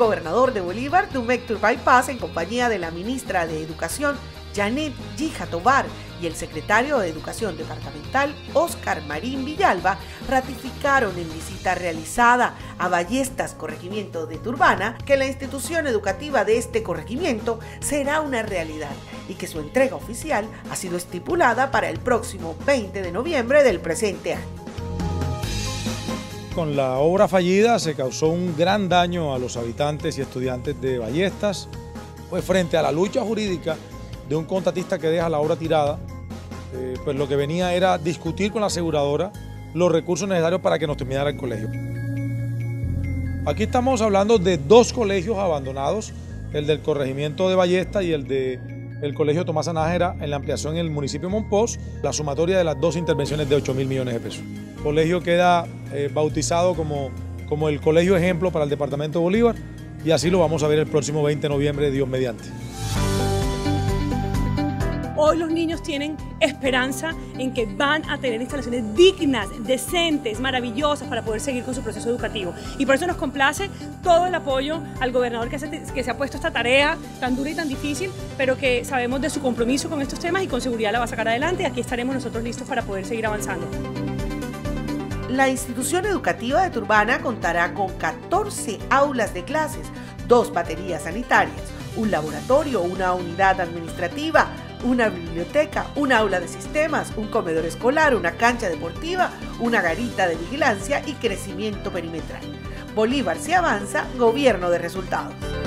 gobernador de Bolívar, Dumec Turbay Paz, en compañía de la ministra de Educación, Janet Gija Tobar, y el secretario de Educación Departamental, Óscar Marín Villalba, ratificaron en visita realizada a Ballestas, corregimiento de Turbana, que la institución educativa de este corregimiento será una realidad y que su entrega oficial ha sido estipulada para el próximo 20 de noviembre del presente año. Con la obra fallida se causó un gran daño a los habitantes y estudiantes de Ballestas, pues frente a la lucha jurídica de un contratista que deja la obra tirada, pues lo que venía era discutir con la aseguradora los recursos necesarios para que nos terminara el colegio. Aquí estamos hablando de dos colegios abandonados, el del corregimiento de Ballestas y el del colegio Tomás Anájera en la ampliación en el municipio de Mompox, la sumatoria de las dos intervenciones de 8.000 millones de pesos. El colegio queda bautizado como el colegio ejemplo para el departamento de Bolívar y así lo vamos a ver el próximo 20 de noviembre, Dios mediante. Hoy los niños tienen esperanza en que van a tener instalaciones dignas, decentes, maravillosas para poder seguir con su proceso educativo. Y por eso nos complace todo el apoyo al gobernador que se ha puesto esta tarea tan dura y tan difícil, pero que sabemos de su compromiso con estos temas y con seguridad la va a sacar adelante y aquí estaremos nosotros listos para poder seguir avanzando. La institución educativa de Turbana contará con 14 aulas de clases, 2 baterías sanitarias, un laboratorio, una unidad administrativa, una biblioteca, un aula de sistemas, un comedor escolar, una cancha deportiva, una garita de vigilancia y crecimiento perimetral. Bolívar se avanza, gobierno de resultados.